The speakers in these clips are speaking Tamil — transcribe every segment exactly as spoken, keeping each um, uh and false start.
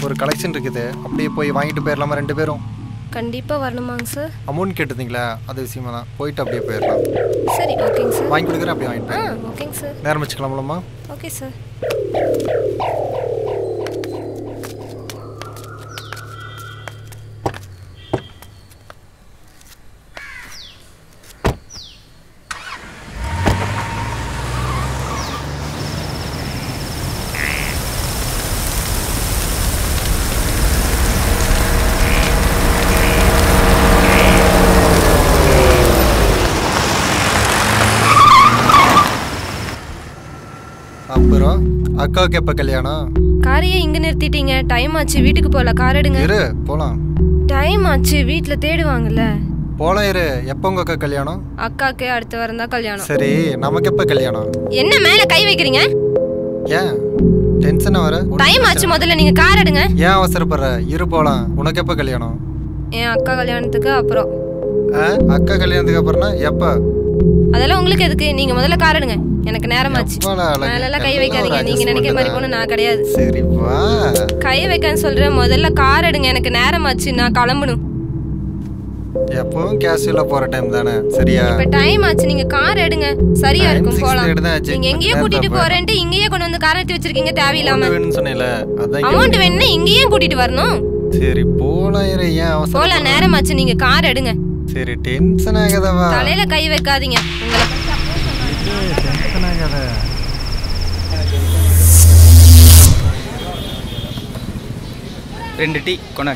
ஒரு கலெக்ஷன் இருக்குது, அப்படியே போய் வாங்கிட்டு போயிடலாமா ரெண்டு பேரும்? கண்டிப்பாக வரணுமாங்க சார்? அமௌண்ட் கேட்டுருந்தீங்களா, அது விஷயமா தான். போயிட்டு அப்படியே போயிடலாம். சரி, ஓகேங்க சார். வாங்கி கொடுக்குறேன், அப்படியே வாங்கிட்டு ஆ ஓகேங்க சார். நேரம் வச்சுக்கலாம்லம்மா? Okay sir. அப்புறம் அக்காவுக்கு எப்போ கல்யாணம்? காரையே இங்கே நிறுத்திட்டீங்க, டைம் ஆச்சு, வீட்டுக்கு போகல. கார் எடுங்க. இரு போகலாம். டைம் ஆச்சு, வீட்டில் தேடுவாங்கல்ல. போகலாம் இரு. எப்போ உங்கள் அக்கா கல்யாணம்? அக்காக்கு அடுத்த வாரம் தான் கல்யாணம். சரி, நமக்கு எப்போ கல்யாணம்? என்ன மேலே கை வைக்கிறீங்க? ஏன் டென்ஷனாக வர? டைம் ஆச்சு, முதல்ல நீங்கள் கார் எடுங்க. ஏன் அவசரப்படுற? இரு போகலாம். உனக்கு எப்போ கல்யாணம்? என் அக்கா கல்யாணத்துக்கு அப்புறம். ஆ அக்கா கல்யாணத்துக்கு அப்புறம்னா எப்போ? அதெல்லாம் உங்களுக்கு எதுக்கு? நீங்கள் முதல்ல கார் எடுங்க, எனக்கு நேரம் ஆச்சு. மேலெல்லாம் கை வைக்காதீங்க, நீங்கள் நினைக்கிற மாதிரி போன நான் கிடையாது. சரி வா. கை வைக்கான்னு சொல்கிறேன், முதல்ல கார் எடுங்க, எனக்கு நேரம் ஆச்சு, நான் கிளம்பணும். எப்பவும் கேஷுவலா போற டைம் தானே, சரியா? இப்ப டைம் ஆச்சு, நீங்க கார் எடுங்க, சரியா இருக்கும், போலாம். நீங்க எங்கேயோ கூட்டிட்டு போறேன்ட்டு இங்கேயே கொண்டு வந்து கார் எடுத்து வச்சிருக்கீங்க தேவையில்லாம. வேணும்னு சொன்னேல, அதான் அமௌண்ட் வேணும்னா இங்கேயே கூட்டிட்டு வரணும். சரி போலாம் இரு, ஏன் அவசரம்? போலாம், நேரம் ஆச்சு, நீங்க கார் எடுங்க. சரி டென்ஷன் ஆகாதவா? தலையில கை வைக்காதீங்க, உங்களை டென்ஷன் ஆகாத. ரெண்டு டீ கொண்டாங்க.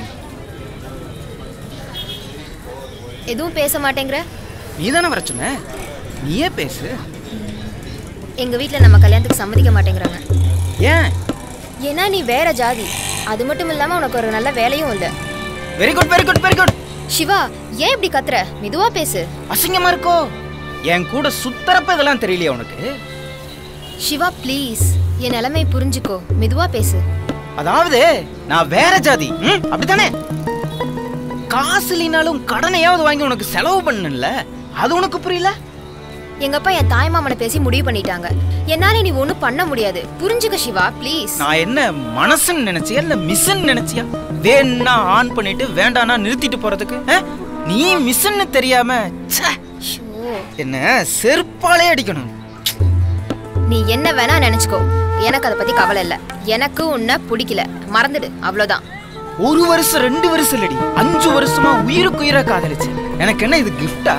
எதுவும் பேச மாட்டேங்கிற? நீ தானே வர சொன்ன, நீயே பேசு. எங்க வீட்டில் நம்ம கல்யாணத்துக்கு சம்மதிக்க மாட்டேங்கிறாங்க. ஏன்? ஏன்னா நீ வேற ஜாதி, அது மட்டும் இல்லாம உனக்கு ஒரு நல்ல வேலையும் இல்லை. Very good very good very good. Siva, ஏன் இப்படி கத்துற? மெதுவா பேசு. அசிங்கமா இருக்கோ? என் கூட சுத்தரப்ப இதெல்லாம் தெரியலையா உனக்கு? சிவா ப்ளீஸ், என் நிலைமை புரிஞ்சுக்கோ, மெதுவா பேசு. அதாவது நான் வேற ஜாதி, அப்படித்தானே? காசு இல்லைனாலும் கடனையாவது வாங்கி உனக்கு செலவு பண்ணல, அது உனக்கு புரியல? எங்க அப்பா என் தாய் மாமனை பேசி முடிவு பண்ணிட்டாங்க, என்னால நீ ஒண்ணும் பண்ண முடியாது, புரிஞ்சுக்க சிவா ப்ளீஸ். நான் என்ன மனசுன்னு நினைச்சியா இல்ல மிஷன் நினைச்சியா? வேணா ஆன் பண்ணிட்டு வேண்டானா நிறுத்திட்டு போறதுக்கு நீ மிஷன்னு தெரியாம என்ன செருப்பாலே அடிக்கணும். நீ என்ன வேணா நினைச்சுக்கோ, எனக்கு அதை பத்தி கவலை இல்ல. எனக்கு உன்னை பிடிக்கல, மறந்துடு, அவ்வளவுதான். ஒரு வருஷம் ரெண்டு வருஷம் இல்லடி, அஞ்சு வருஷமா உயிருக்கு உயிரா காதலிச்சு. எனக்கு என்ன இது கிஃப்டா?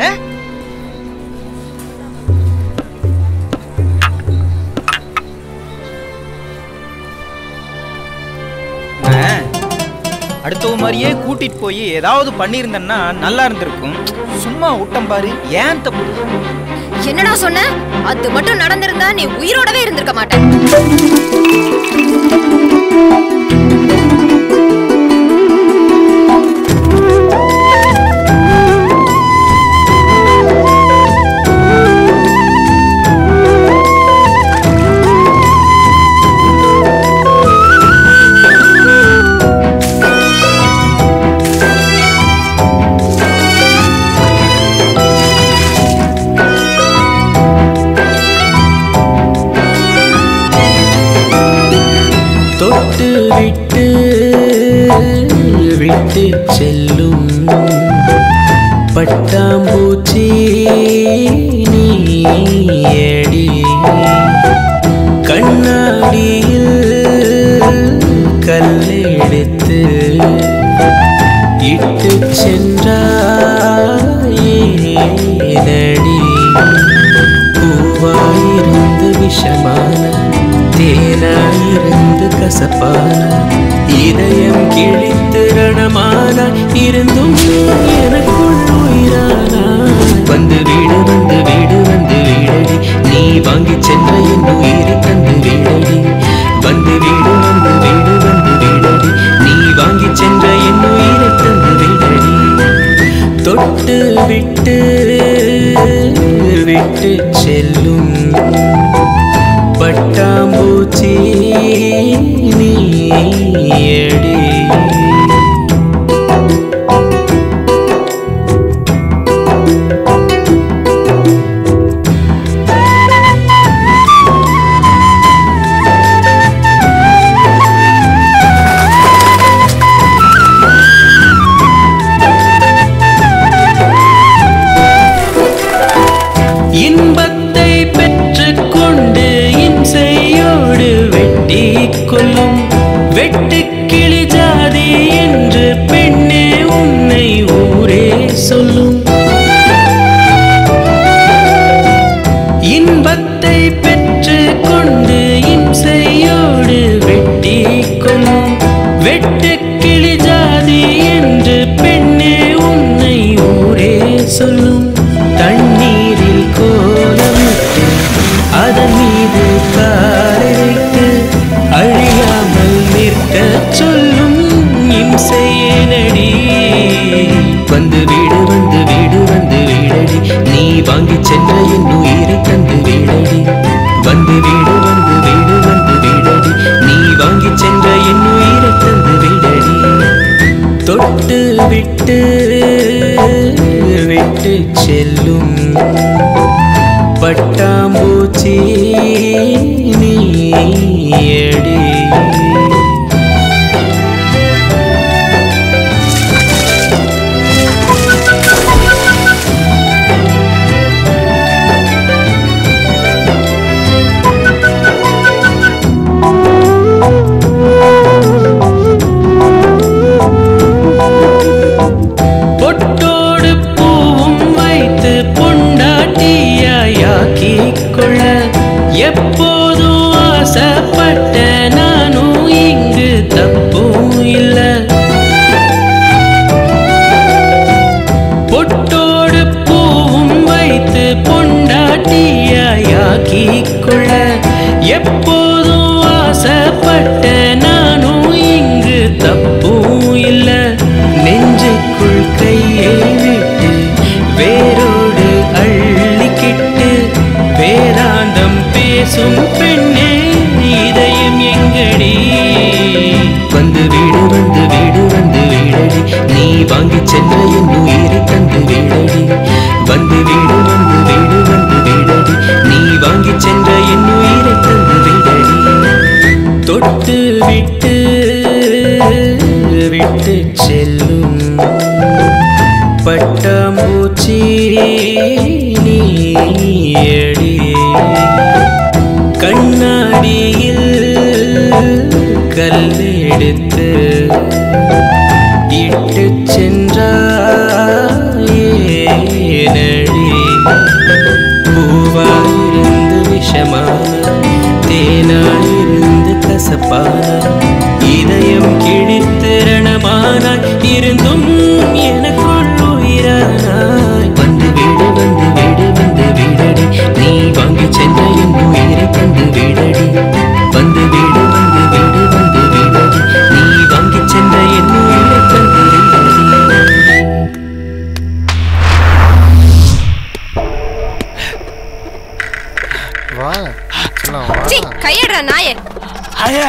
அடுத்தவ மாதிரியே கூட்டிட்டு போய் ஏதாவது பண்ணிருந்தேன்னா நல்லா இருந்திருக்கும். சும்மா விட்டம் பாரு, ஏன் தப்பு? என்னடா சொன்ன? அது மட்டும் நடந்திருந்தா நீ உயிரோடவே இருந்திருக்க மாட்ட. விட்டு விட்டு செல்லும் பட்டாம்பூச்சி நீயடி, கண்ணாடியில் கல்லெடுத்து இட்டு சென்றாயேனடி. பூவாயிருந்து விஷமான, தேனாயிருந்து கசப்பான, இதயம் கிழித்து ரணமான, இருந்தும் எனக்குள் உயிரானா. வந்து வீடு வந்து வீடு வந்து வீடடி, நீ வாங்கி சென்ற என் உயிரை தந்து வீடடி. வந்து வீடு வந்து வீடு வந்து வீடடி, நீ வாங்கி சென்ற என் உயிரை தந்து வீடடி. தொட்டு விட்டு விட்டு செல்லும் பட்டாம்பூச்சி நீயடி. வெட்டு கிளி ஜாதி என்று பெண்ணே உன்னை ஊரே சொல்லும். இன்பத்தை பெற்று கொண்டு இம்சையோடு வெட்டி கொள்ளும். வெட்டு கிளி ஜாதி என்று பெண்ணே உன்னை ஊரே சொல்லும். தண்ணீரில் கோலமிட்டு அதன் மீது காரைக்கு அழியாமல் நிற்க சொல்லும் இம்சையேனடி. வந்து வீடு வந்து வீடு வந்து வீடடி, நீ வாங்கி சென்ற என் உயிரை தந்து வீடடி. வந்து வீடு வந்து வீடு வந்து வீடடி, நீ வாங்கி சென்ற என் உயிரை தந்து வீடடி. தொட்டு விட்டு விட்டு செல்லும் பட்டாம்பூச்சி நீயடி. பொட்டோடு பூவும் வைத்து பொண்டாட்டியாக்கி கொள்ள எப்போதும் ஆசைப்பட்ட நானும் இங்கு தப்பும் இல்ல. பொட்டோடு பூவும் வைத்து பொண்டாட்டியாக்கி கொள்ள எப்போதும் ஆசைப்பட்ட நானும் இங்கு தப்பும் இல்ல. நெஞ்சுக்குள் கையை விட்டு வேரோடு அள்ளிக்கிட்டு வேதாந்தம் பேசும் பெண்ணே இதயம் எங்கடி. வந்து வீடு வந்து வீடு வந்து வீடடி, நீ வாங்கி சென்ற என் உயிரை தந்து வீடடி. வந்து வீடு வந்து வீடு வந்து வீடடி, நீ வாங்கி சென்ற என் உயிரை தந்து வீடடி. தொட்டு விட்டு விட்டு செல்லும் பட்டாம்பூச்சி நீயடி. கண்ணாடியில் கல்லெடுத்து இட்டு சென்றாயேனடி. பூவாயிருந்து விஷமான தேனாயிருந்து கசப்பான இதயம் கிழித்து ரணமானாய் இருந்தும் எனக்குள் உயிரானாய். வந்து வீடு வந்து வீடு வந்து வீடடி, நீ வாங்கி சென்ற என் உயிரை தந்து வீடடி. வந்து வீடு வந்து வீடு வந்து வீடடி, நீ வாங்கி சென்ற என் உயிரை தந்து வீடடி. வா செல்லம் வா. சீ கையடா நாயே. ஐயா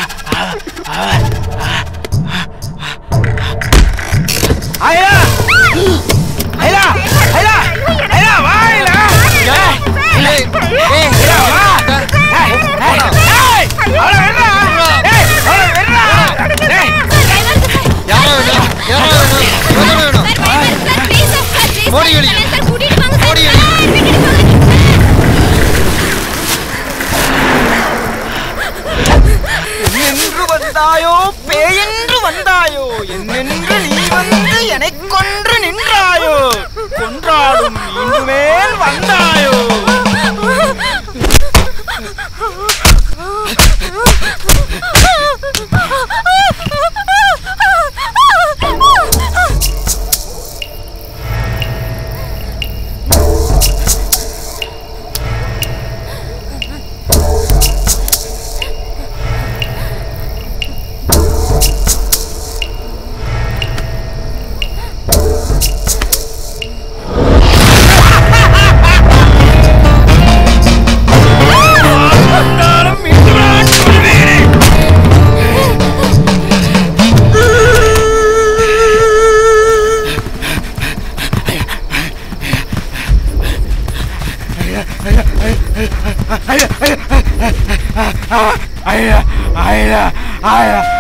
ஐயா ஐயா ஐயா ஐயா வா ஐயா. ஏய் ஏய் ஏய் வா. ஏய் ஏய் அவள வெறா. ஏய் அவள வெறா. ஏய் யாரோ வேணும் யாரோ வேணும் எவனோ வேணும். ஓடி வெளிய ஓடி வெளிய. என்று வந்தாயோ பேயென்று வந்தாயோ, என்னென்று நீ வந்து என்னை கொன்று நின்றாயோ, கொன்றாலும் மீண்டுமேல் வந்தாயோ. ஐயா ஐயா ஐயா